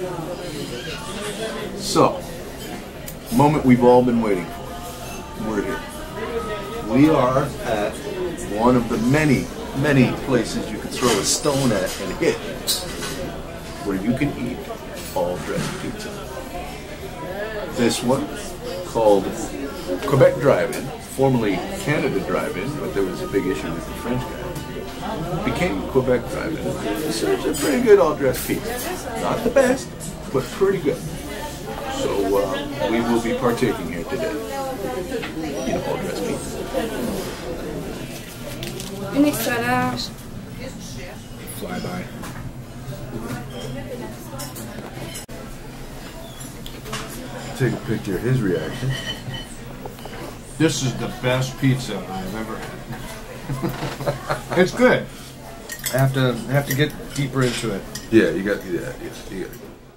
So, moment we've all been waiting for. We're here. We are at one of the many, many places you can throw a stone at and hit, where you can eat all-dressed pizza. This one, called Quebec Drive-In, formerly Canada Drive-In, but there was a big issue with the French guy, became Quebec Drive-In. Serves a pretty good all-dressed pizza. Not the best, but pretty good. So we will be partaking here today in all-dressed pizza. Une extra large. Flyby. Take a picture of his reaction. This is the best pizza I've ever had. It's good. I have to get deeper into it. Yeah, you got.